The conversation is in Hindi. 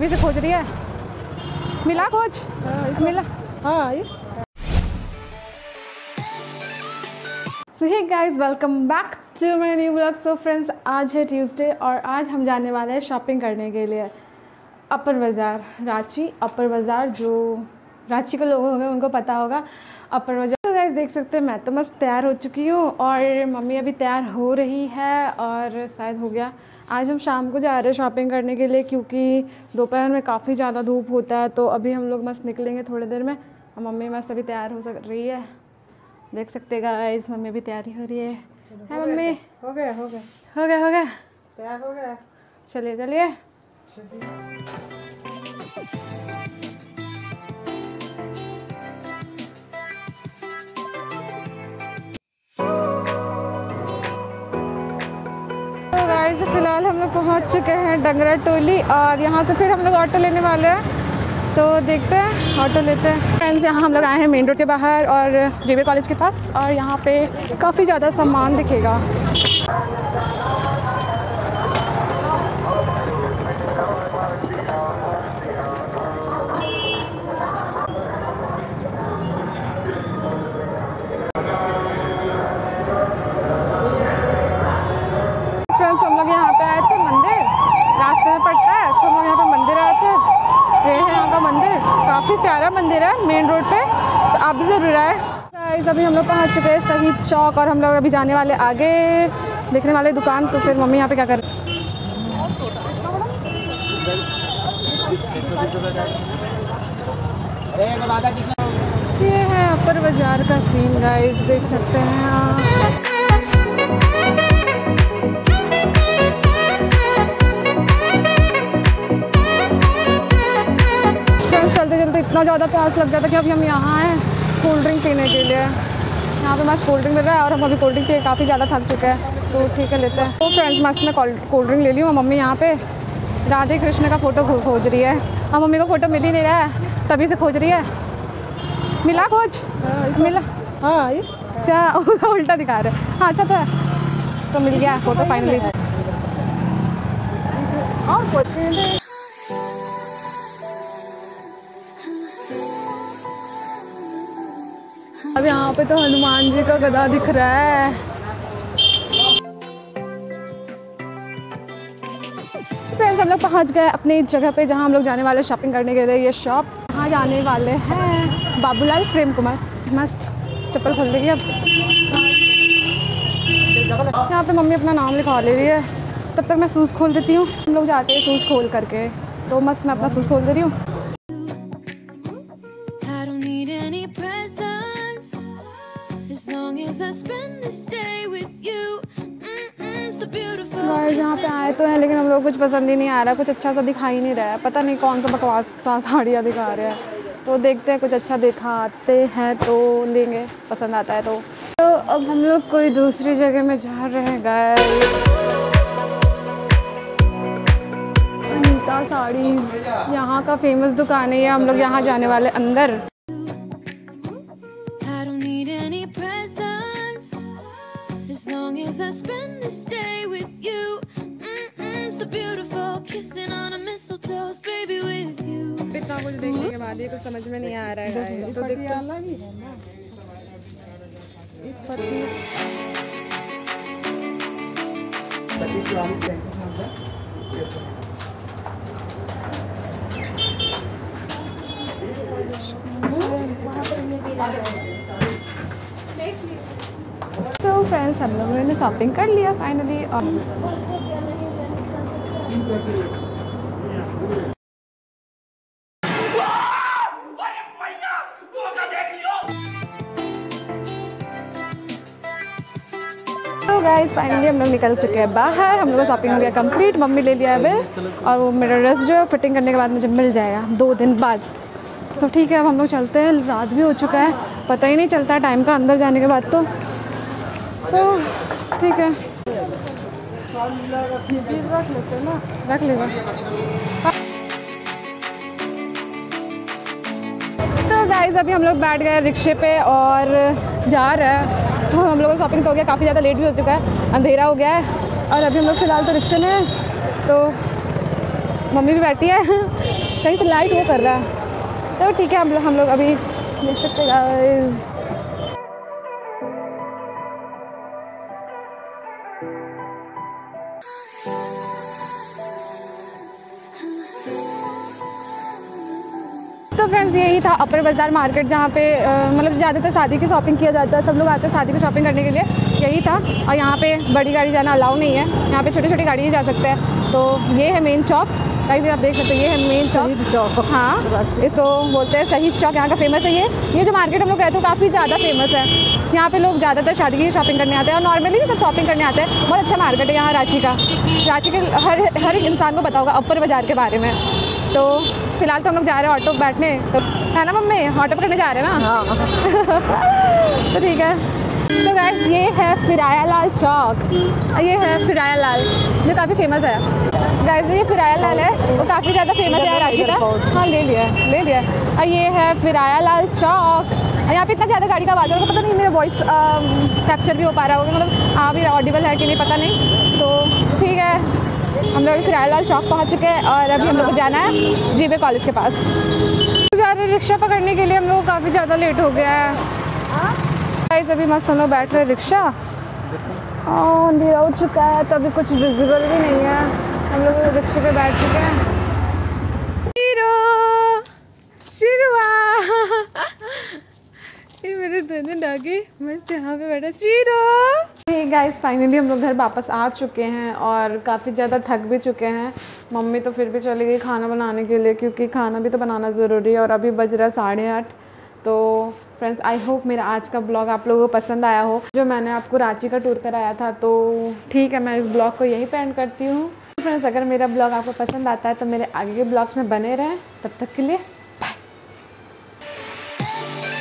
अभी से खोज रही है, मिला कुछ? मिला? हाँ। So hey guys, welcome back to my new vlog. So friends, आज है ट्यूसडे और आज हम जाने वाले हैं शॉपिंग करने के लिए अपर बाज़ार, रांची अपर बाज़ार। जो रांची के लोग होंगे उनको पता होगा अपर बाज़ार। तो गाइस देख सकते हैं, मैं तो मस्त तैयार हो चुकी हूँ और मम्मी अभी तैयार हो रही है और शायद हो गया। आज हम शाम को जा रहे हैं शॉपिंग करने के लिए क्योंकि दोपहर में काफ़ी ज़्यादा धूप होता है। तो अभी हम लोग मस्त निकलेंगे थोड़ी देर में और मम्मी मस्त अभी तैयार हो रही है। देख सकते गाइस, मम्मी भी तैयारी हो रही है मम्मी? हो गया तैयार हो गया। चलिए तो गाइस फिलहाल हम लोग पहुंच चुके हैं डंगरा टोली और यहाँ से फिर हम लोग ऑटो लेने वाले हैं। तो देखते हैं, ऑटो लेते हैं। फ्रेंड्स, यहाँ हम लोग आए हैं मेन रोड के बाहर और जेबीआर कॉलेज के पास और यहाँ पे काफ़ी ज़्यादा सामान दिखेगा। फ्रेंड्स, हम लोग यहाँ पे आए थे, मंदिर रास्ते में पड़ता है तो हम लोग यहाँ पे मंदिर आए थे। ये है यहाँ का मंदिर, काफ़ी प्यारा मंदिर है मेन रोड पे, तो आप भी ज़रूर आए। गाइस अभी हम लोग पहुँच चुके हैं शहीद चौक और हम लोग अभी जाने वाले आगे देखने वाले दुकान। तो फिर मम्मी यहाँ पे क्या कर रही है। ये है अपर बाजार का सीन गाइस, देख सकते हैं आप। चलते चलते इतना ज़्यादा प्यास लग जाता कि अभी हम यहाँ हैं कोल्ड ड्रिंक पीने के लिए। यहाँ पे मस्त कोल्ड ड्रिंक मिल रहा है और हम अभी कोल्ड ड्रिंक पी काफ़ी ज़्यादा थक चुके हैं। तो ठीक है, लेते हैं। तो फ्रेंड्स, मस्त मैं कोल्ड ड्रिंक ले ली हूँ। मम्मी यहाँ पे राधे कृष्ण का फ़ोटो खोज रही है और मम्मी को फ़ोटो मिल ही नहीं रहा है, तभी से खोज रही है। मिला कुछ? मिला? हाँ। क्या उल्टा दिखा रहे हैं? हाँ, अच्छा तो मिल गया फ़ोटो फाइनली। और अब यहाँ पे तो हनुमान जी का गदा दिख रहा है। फ्रेंड्स, हम लोग पहुँच गए अपनी जगह पे जहाँ हम लोग जाने वाले शॉपिंग करने के लिए। ये शॉप यहाँ जाने वाले हैं बाबूलाल प्रेम कुमार। मस्त चप्पल खोल देगी अब। यहाँ पे मम्मी अपना नाम लिखवा ले रही है, तब तक मैं शूज़ खोल देती हूँ। हम लोग जाते हैं शूज़ खोल करके, तो मस्त मैं अपना शूज़ खोल दे रही हूँ। यहाँ पे आए तो हैं लेकिन हम लोग कुछ पसंद ही नहीं आ रहा, कुछ अच्छा सा दिखाई नहीं रहा है। पता नहीं कौन सा बकवास सा साड़ियाँ दिखा रहे हैं। तो देखते हैं, कुछ अच्छा दिखाते हैं तो लेंगे, पसंद आता है तो। अब हम लोग कोई दूसरी जगह में जा रहे हैं गाइस। अनीता साड़ीज यहाँ का फेमस दुकान है, ये हम लोग यहाँ जाने वाले अंदर। इतना कुछ देखने के बाद ये कुछ समझ में नहीं आ रहा है। तो तो फ्रेंड्स, हम लोगों ने शॉपिंग कर लिया फाइनली। तो गाइस फाइनली हम लोग निकल चुके हैं बाहर। हम लोग का शॉपिंग हो गया कंप्लीट। मम्मी ले लिया है बिल और वो मेरा ड्रेस जो है फिटिंग करने के बाद मुझे मिल जाएगा 2 दिन बाद। तो ठीक है, अब हम लोग चलते हैं। रात भी हो चुका है, पता ही नहीं चलता टाइम का अंदर जाने के बाद। तो ठीक है, रख लीजिए। तो गाइस अभी हम लोग बैठ गए रिक्शे पे और जा रहे हैं। तो हम लोगों का शॉपिंग तो हो गया, काफ़ी ज़्यादा लेट भी हो चुका है, अंधेरा हो गया है और अभी हम लोग फ़िलहाल तो रिक्शे में हैं। तो मम्मी भी बैठी है कहीं से लाइट वो कर रहा है। तो ठीक है, हम लोग अभी देख सकते हैं। तो फ्रेंड्स यही था अपर बाज़ार मार्केट, जहाँ पे मतलब ज़्यादातर शादी की शॉपिंग किया जाता है। सब लोग आते हैं शादी की शॉपिंग करने के लिए, यही था। और यहाँ पे बड़ी गाड़ी जाना अलाउ नहीं है, यहाँ पे छोटी छोटी गाड़ी ही जा सकते हैं। तो ये है मेन चौक, गाइस आप देख सकते हैं, ये है मेन चौक। हाँ, इसको बोलते हैं शहीद चौक, यहाँ का फेमस है ये जो मार्केट हम लोग कहते हैं काफ़ी ज़्यादा फेमस है। यहाँ पे लोग ज़्यादातर शादी की शॉपिंग करने आते हैं, और नॉर्मली भी सब शॉपिंग करने आते हैं। बहुत अच्छा मार्केट है यहाँ रांची का। रांची के हर एक इंसान को पता होगा अपर बाज़ार के बारे में। तो फिलहाल तो हम लोग जा रहे हैं ऑटो बैठने, तो है ना मम्मी, ऑटो पकड़ने जा रहे हैं ना। हाँ। तो ठीक है। तो गाइस ये है फिराया लाल चौक, ये है फिराया लाल जो काफ़ी फेमस है। गाइस ये फिराया लाल है, वो काफ़ी ज़्यादा फेमस है रांची का। हाँ ले लिया। और ये है फिराया लाल चौक। यहाँ पे इतना ज़्यादा गाड़ी का आवाज़ है, पता नहीं मेरा वॉइस कैप्चर भी हो पा रहा होगा, मतलब भी ऑडिबल है कि नहीं पता नहीं। तो ठीक है, हम लोग फिराया लाल चौक पहुँच चुके हैं, और अभी हम लोग को जाना है जीबे कॉलेज के पास। जा रहे रिक्शा पकड़ने के लिए, हम लोग काफ़ी ज़्यादा लेट हो गया है। गाइस अभी मस्त हम लोग बैठ रहे रिक्शा, अंधेरा हो चुका है, तो अभी कुछ विजिबल भी नहीं है। हम लोग रिक्शे पे बैठ चुके हैं। ये मेरे दोनों डागे मस्त यहाँ पे बैठा श्रीरो। गाइस फाइनली हम लोग घर वापस आ चुके हैं, और काफ़ी ज़्यादा थक भी चुके हैं। मम्मी तो फिर भी चली गई खाना बनाने के लिए, क्योंकि खाना भी तो बनाना ज़रूरी है। और अभी बज रहा 8:30। तो फ्रेंड्स आई होप मेरा आज का ब्लॉग आप लोगों को पसंद आया हो, जो मैंने आपको रांची का टूर कराया था। तो ठीक है, मैं इस ब्लॉग को यहीं पे एंड करती हूँ। फ्रेंड्स अगर मेरा ब्लॉग आपको पसंद आता है तो मेरे आगे के ब्लॉग्स में बने रहें। तब तक के लिए बाय।